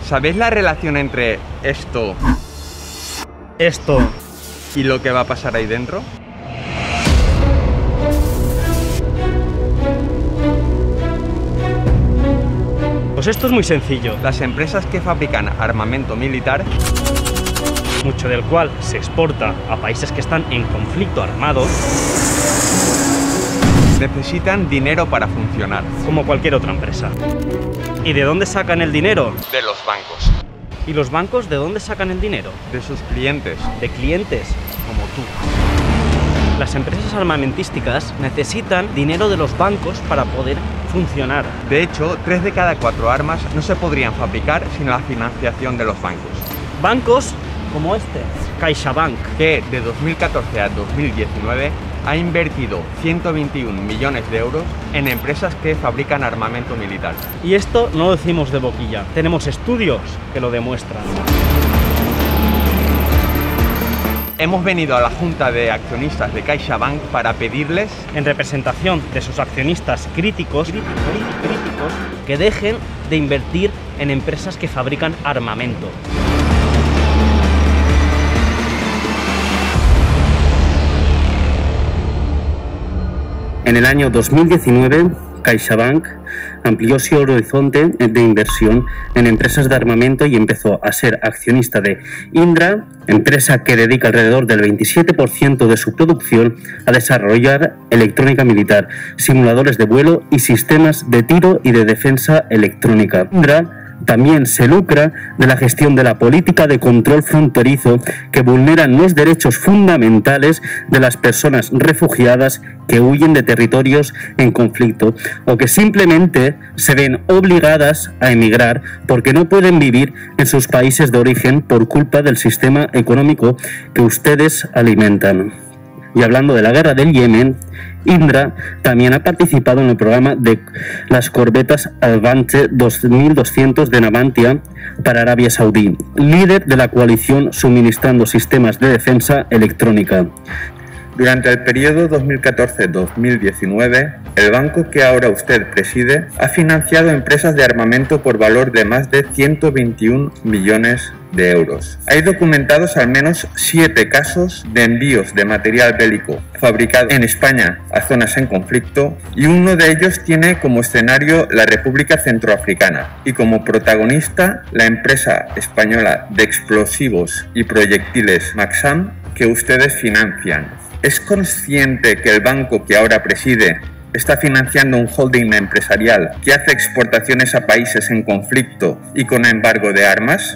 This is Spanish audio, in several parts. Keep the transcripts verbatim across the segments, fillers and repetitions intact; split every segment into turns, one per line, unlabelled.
¿Sabéis la relación entre esto
Esto
y lo que va a pasar ahí dentro?
Pues esto es muy sencillo.
Las empresas que fabrican armamento militar,
Mucho del cual se exporta a países que están en conflicto armado,
necesitan dinero para funcionar.
como cualquier otra empresa. ¿Y de dónde sacan el dinero?
De los bancos,
¿Y los bancos de dónde sacan el dinero?
de sus clientes.
De clientes como tú. Las empresas armamentísticas necesitan dinero de los bancos para poder funcionar.
De hecho, tres de cada cuatro armas no se podrían fabricar sin la financiación de los bancos,
Bancos como este, CaixaBank,
que de dos mil catorce a dos mil diecinueve ha invertido ciento veintiún millones de euros en empresas que fabrican armamento militar.
y esto no lo decimos de boquilla, tenemos estudios que lo demuestran.
Hemos venido a la Junta de Accionistas de CaixaBank para pedirles
En representación de sus accionistas críticos, críticos, críticos, que dejen de invertir en empresas que fabrican armamento.
En el año dos mil diecinueve, CaixaBank amplió su horizonte de inversión en empresas de armamento y empezó a ser accionista de Indra, empresa que dedica alrededor del veintisiete por ciento de su producción a desarrollar electrónica militar, simuladores de vuelo y sistemas de tiro y de defensa electrónica. Indra también se lucra de la gestión de la política de control fronterizo que vulneran los derechos fundamentales de las personas refugiadas que huyen de territorios en conflicto o que simplemente se ven obligadas a emigrar porque no pueden vivir en sus países de origen por culpa del sistema económico que ustedes alimentan. Y hablando de la guerra del Yemen, Indra también ha participado en el programa de las corbetas Advance dos mil doscientos de Navantia para Arabia Saudí, líder de la coalición suministrando sistemas de defensa electrónica.
Durante el periodo dos mil catorce a dos mil diecinueve, el banco que ahora usted preside ha financiado empresas de armamento por valor de más de ciento veintiún millones de euros. Hay documentados al menos siete casos de envíos de material bélico fabricado en España a zonas en conflicto y uno de ellos tiene como escenario la República Centroafricana y como protagonista la empresa española de explosivos y proyectiles Maxam que ustedes financian. ¿Es consciente que el banco que ahora preside está financiando un holding empresarial que hace exportaciones a países en conflicto y con embargo de armas?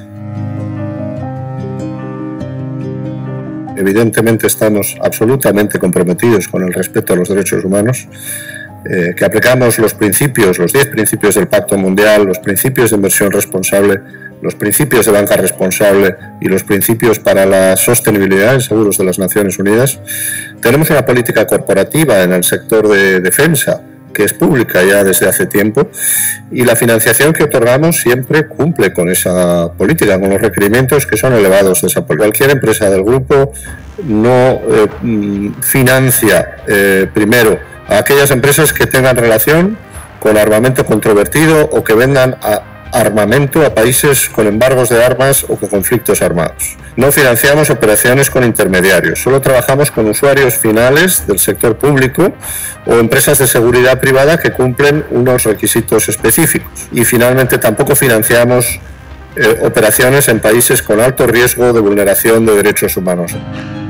Evidentemente estamos absolutamente comprometidos con el respeto a los derechos humanos, eh, que aplicamos los principios, los diez principios del Pacto Mundial, los principios de inversión responsable, los principios de banca responsable y los principios para la sostenibilidad en seguros de las Naciones Unidas. Tenemos una política corporativa en el sector de defensa que es pública ya desde hace tiempo y la financiación que otorgamos siempre cumple con esa política, con los requerimientos que son elevados de esa política. Cualquier empresa del grupo no eh, financia eh, primero a aquellas empresas que tengan relación con armamento controvertido o que vendan a armamento a países con embargos de armas o con conflictos armados. No financiamos operaciones con intermediarios, solo trabajamos con usuarios finales del sector público o empresas de seguridad privada que cumplen unos requisitos específicos. Y finalmente tampoco financiamos eh, operaciones en países con alto riesgo de vulneración de derechos humanos.